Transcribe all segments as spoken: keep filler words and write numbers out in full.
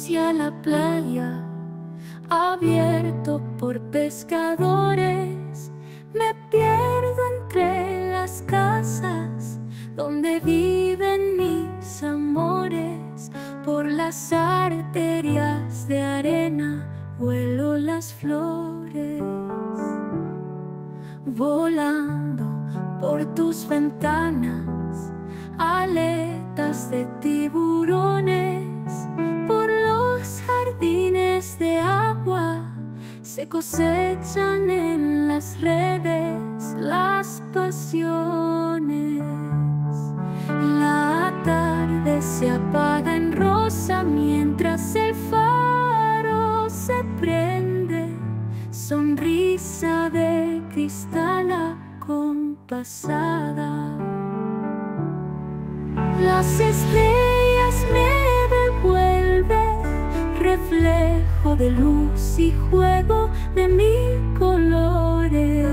hacia la playa, abierto por pescadores. Me pierdo entre las casas donde viven mis amores. Por las arterias de arena vuelo las flores. Volando por tus ventanas, aletas de tiburones. Por los jardines de agua se cosechan en las redes las pasiones. La tarde se apaga en rosa mientras el faro se prende. Sonrisa de cristal acompasada. Las estrellas me devuelven reflejo de luz y juego de mil colores.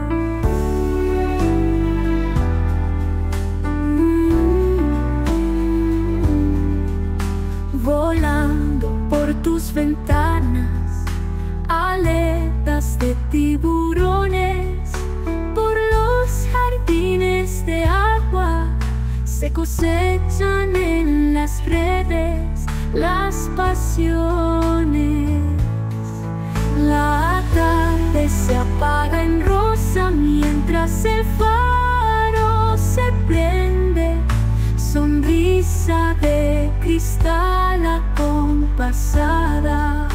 Volando por tus ventanas, aletas de tiburones. Por los jardines de agua se cosechan en las redes las pasiones. La tarde se apaga en rosa mientras el faro se prende. Sonrisa de cristal acompasada.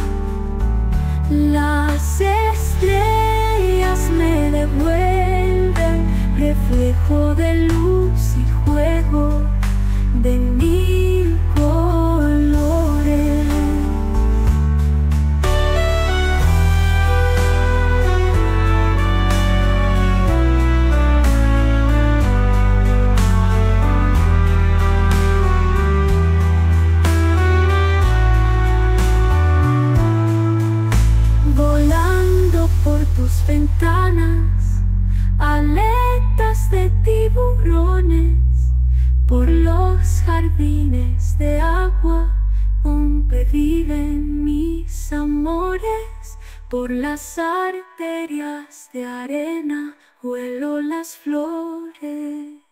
Las estrellas me devuelven reflejo de luz y juego de mil colores. Volando por tus ventanas, aletas de tiburones. Por los jardines de agua donde viven mis amores. Por las arterias de arena vuelo las flores.